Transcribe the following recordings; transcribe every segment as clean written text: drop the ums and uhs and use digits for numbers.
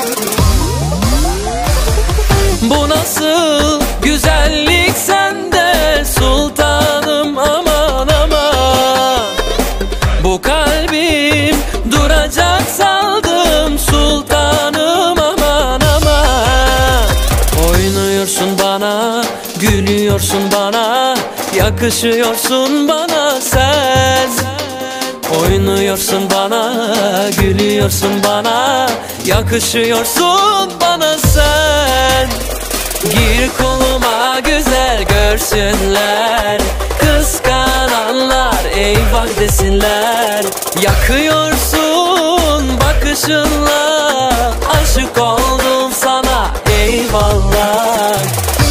Bu nasıl güzellik sende sultanım, aman aman. Bu kalbim duracak sandım sultanım, aman aman. Oynuyorsun bana, gülüyorsun bana, yakışıyorsun bana sen. Oynuyorsun bana, gülüyorsun bana, yakışıyorsun bana sen. Gir koluma güzel görsünler, kıskananlar eyvah desinler. Yakıyorsun bakışınla, aşık oldum sana eyvallah.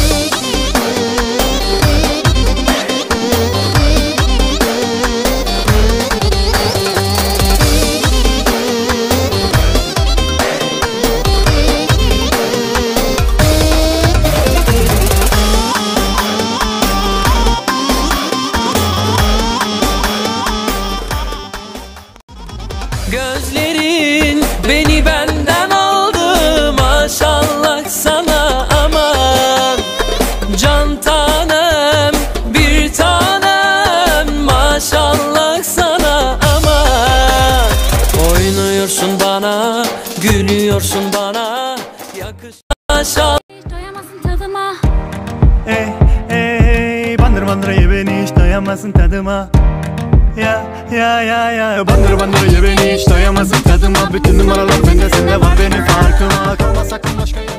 Gözlerin beni benden aldı, maşallah sana aman. Can tanem, bir tanem, maşallah sana aman. Oynuyorsun bana, gülüyorsun bana, maşallah. Doyamazsın tadıma. Ey ey, bandır bandır ye beni, hiç doyamazsın tadıma. Ya bandır bandır ye beni, hiç doyamazsın tadıma. Bütün numaralar bende, sende var benim farkıma. Kalma sakın başka yere.